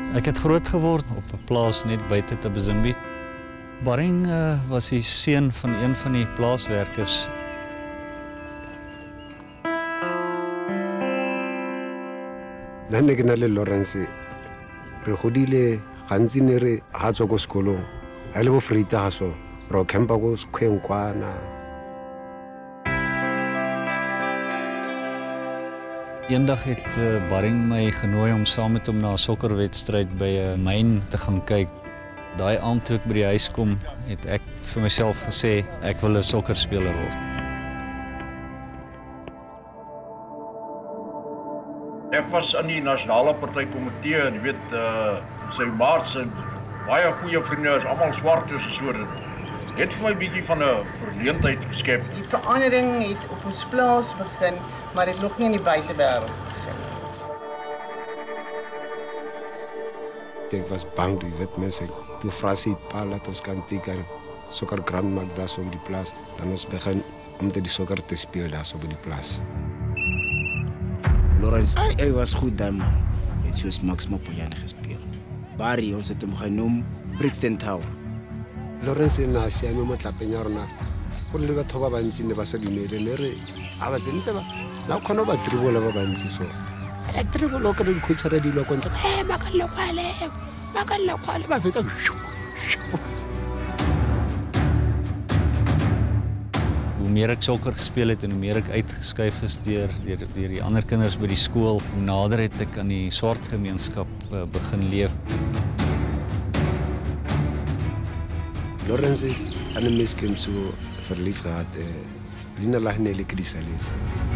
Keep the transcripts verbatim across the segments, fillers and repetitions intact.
Ek het groot geword op 'n plaas net buite Tabazimbi. Baring uh, was die seun van een van die plaaswerkers. Nna ke na le Lawrence re godile gantsi ne re ha tswa ko sekolong ha le bo Freita ha so ro campa ko sekwenkwana. Eendag het uh, Baring my genooi om saam met hom na 'n sokkerwedstryd by 'n myn te gaan kyk. Daai aand toe ek by die huis kom, het ek vir myself gesê ek wil 'n sokkerspeler word. Ek was in die nasionale partykomitee en jy weet uh sy maats en baie goeie vriende is almal swart dus so dit het vir my bietjie van 'n verleentheid geskep. Die verandering het op ons plaas begin, maar dit nog nie in die buitewêreld begin. Ek was bang, jy weet mense, toe vra sy pa laat ons kan teken sokker grand maak daar so op die plaas. Dan ons begin om te die sokker te speel daar so op die plaas. Lawrence, hy was goed dan man. Het soos Max Mapoyane gespeel. Barry, ons het hom genoem Brixton Tower. Lawrence na siame mo tlapeng ya rona. Go le batho ba bantsi ne ba sa dumele le re a ba tsentse ba. Na khona ba dribble ba bantsi so. E dribble ka di khutshara di lo kontra. Eh makalla kwale. Makalla kwale ba feta. Hoe meer ek sokker gespeel het en hoe meer ek uitgeskuif is deur deur deur die ander kinders by die skool, hoe nader het ek aan die swart gemeenskap uh, begin leef. Lawrence aan 'n miskim so verlief gehad. Eh, Lina Lahneli Kdisalis.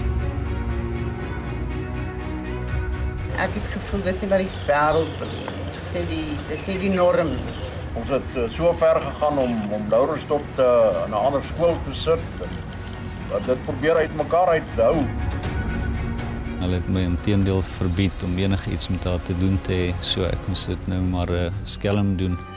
Ek het gevoel dis nie wat die wêreld wil nie. Dis die dis die norm. Ons het uh, so ver gegaan om om Lawrence tot uh, 'n ander skool te sit en uh, dit probeer uit mekaar uit te hou. Hulle het my inteendeel verbied om enigiets met haar te doen te hê, so ek moes dit nou maar 'n uh, skelm doen.